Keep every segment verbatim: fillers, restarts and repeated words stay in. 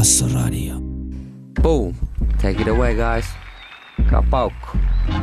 Bassoradio. Boom. Take it away, guys. Kapaukku.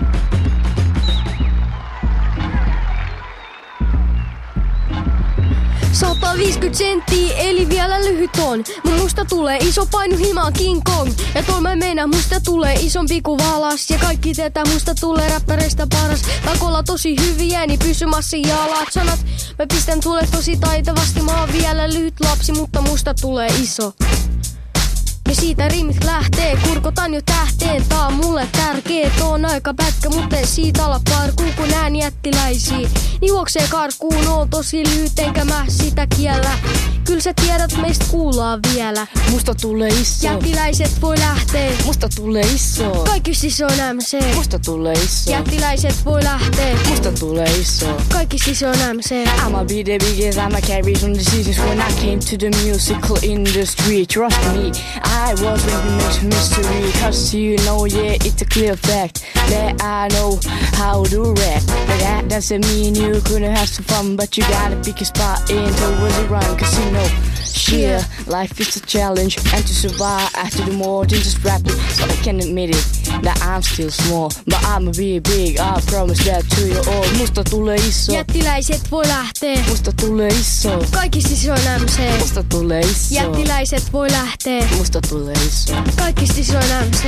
sata viisikymmentä senttiä, eli vielä lyhyt on. Mun musta tulee iso painu himaan King Kong. Ja tuolla mä meinaan, musta tulee isompi kuin valas. Ja kaikki tietää, musta tulee räppäreistä paras. Takolla tosi hyviä, niin pysymässä jalat sanat. Mä pistän tulle tosi taitavasti, mä oon vielä lyhyt lapsi, mutta musta tulee iso. Ja siitä riimit lähtee, kurkotan jo tähteen, tää on mulle tärkee. Tuo on aika pätkä, mutta en siitä ala parkuun, kun näen jättiläisiä. Niin juoksee karkuun, oon tosi lyhyt, enkä mä sitä kiellä. Kyl sä tiedät, meistä kuullaan vielä. Musta tulee iso. Jättiläiset voi lähtee. Musta tulee iso. Kaikista isoin M C. Musta tulee iso. Jättiläiset voi lähtee. Musta tulee iso. Kaikista isoin M C. I'ma be the biggest, I'ma carry some decisions when I came to the musical industry. Trust me, I was very much mystery. Cause you know, yeah, it's a clear fact that I know how to rap. But that doesn't mean you couldn't have some fun, but you gotta pick a spot in towards the run. Cause you know, yeah, life is a challenge, and to survive I have to do more than just rapping. So I can admit it, that I'm still small, but I'ma be big, I promise that to you all. Musta tulee iso. Jättiläiset voi lähtee. Musta tulee iso. Kaikista isoin M C. Musta tulee iso. Jättiläiset voi lähtee. Musta tulee iso. Kaikista isoin M C.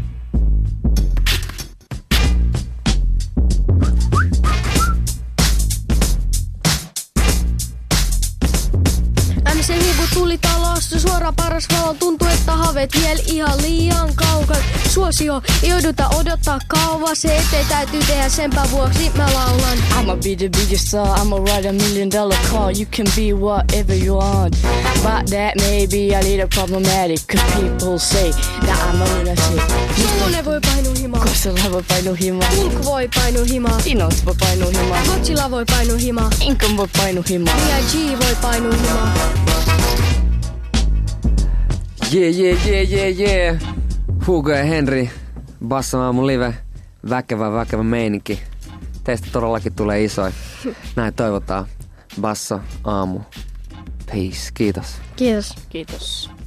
M C hiipu tuli talossa, suora paras valo, tuntuu että havet vielä ihan liian kaukan. Suosio, ei jouduta odottaa kauan, se eteen täytyy tehdä senpä vuoksi mä laulan. I'ma be the biggest star, I'ma ride a million dollar car. You can be whatever you want, but that may be a little problematic. Cause people say that I'm a lunatic. Sulonen voi painua himaa. Kossalla voi painua himaa. Hulk voi painua himaa. Dinos voi painua himaa. Godzilla voi painua himaa. Income voi painua himaa. B I G voi painua himaa. Yeah, yeah, yeah, yeah, yeah. Hugo ja Henri, Bassoaamu live. Väkevä, väkevä meininki. Teistä todellakin tulee isoin. Näin toivotaan. Basso, aamu. Peace. Kiitos. Kiitos. Kiitos.